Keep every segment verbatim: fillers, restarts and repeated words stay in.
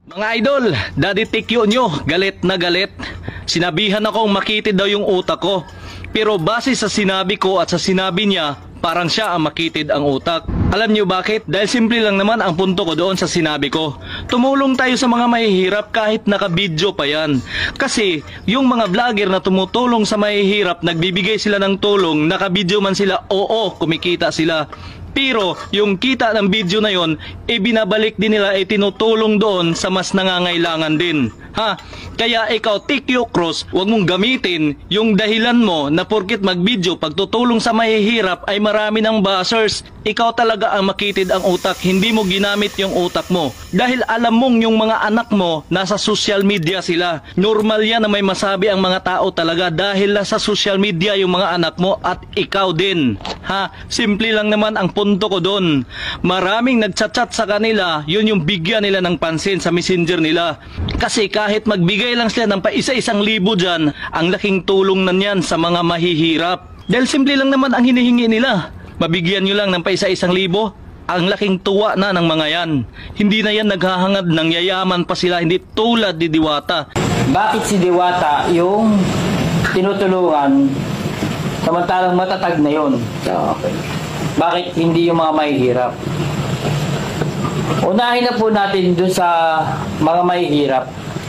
Mga idol, Daddy Tikyo nyo, galit na galit. Sinabihan akong makitid daw yung utak ko. Pero base sa sinabi ko at sa sinabi niya, parang siya ang makitid ang utak. Alam niyo bakit? Dahil simple lang naman ang punto ko doon sa sinabi ko. Tumulong tayo sa mga mahihirap kahit naka-video pa yan. Kasi yung mga vlogger na tumutulong sa mahihirap, nagbibigay sila ng tulong, naka-video man sila, oo, kumikita sila. Pero yung kita ng video na yon, ibinabalik din nila, itinutulong doon sa mas nangangailangan din. Ha? Kaya ikaw, Tikyo Cross, huwag mong gamitin yung dahilan mo na porkit mag-video, pagtutulong sa mahihirap ay marami ng buzzers. Ikaw talaga ang makitid ang utak, hindi mo ginamit yung utak mo. Dahil alam mong yung mga anak mo nasa social media sila. Normal yan na may masabi ang mga tao talaga dahil nasa social media yung mga anak mo at ikaw din. Ha? Simple lang naman ang punto ko doon. Maraming nagchat-chat sa kanila, yun yung bigyan nila ng pansin sa messenger nila. Kasi kahit magbigay lang sila ng pa isa-isang libo dyan, ang laking tulong na yan sa mga mahihirap. Dahil simple lang naman ang hinihingi nila. Mabigyan nyo lang ng pa isa-isang libo, ang laking tuwa na ng mga yan. Hindi na yan naghahangad ng yayaman pa sila, hindi tulad ni Diwata. Bakit si Diwata yung tinutulungan samantalang matatag na yun? Okay. Bakit hindi yung mga mahihirap? Unahin na po natin dun sa mga mahihirap.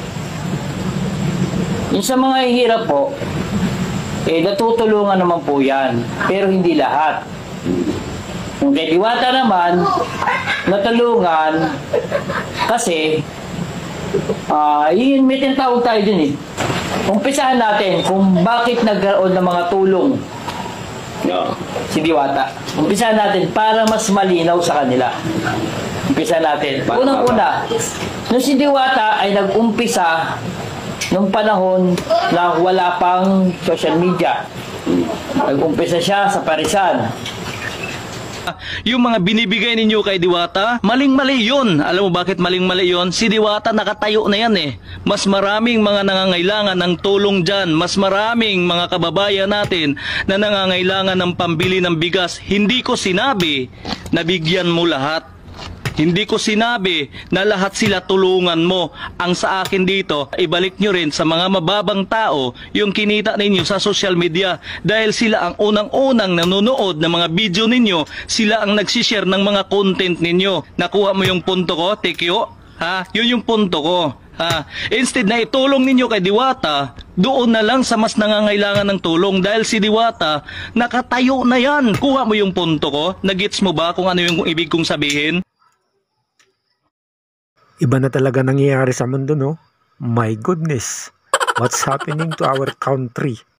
Yung sa mga mahihirap po, eh natutulungan naman po yan, pero hindi lahat. Yung kay Diwata naman, natulungan kasi uh, yun, may tinatawag tayo dun eh. Umpisahan natin kung bakit nagkaroon ng mga tulong si Diwata. Umpisahan natin para mas malinaw sa kanila. Umpisahan natin. Unang-una, nung si Diwata ay nag-umpisa nung panahon na wala pang social media. Nag-umpisa siya sa Parisan. Yung mga binibigay ninyo kay Diwata, maling-mali yun. Alam mo bakit maling-mali yun? Si Diwata nakatayo na yan eh. Mas maraming mga nangangailangan ng tulong dyan. Mas maraming mga kababayan natin na nangangailangan ng pambili ng bigas. Hindi ko sinabi na bigyan mo lahat. Hindi ko sinabi na lahat sila tulungan mo. Ang sa akin dito, ibalik nyo rin sa mga mababang tao yung kinita ninyo sa social media. Dahil sila ang unang-unang nanonood ng mga video ninyo, sila ang nagsishare ng mga content ninyo. Nakuha mo yung punto ko, Tikyo? Ha? Yun yung punto ko. Ha? Instead na itulong ninyo kay Diwata, doon na lang sa mas nangangailangan ng tulong dahil si Diwata, nakatayo na yan. Kuha mo yung punto ko? Nagets mo ba kung ano yung ibig kong sabihin? Iba na talaga nangyayari sa mundo, no? My goodness, what's happening to our country?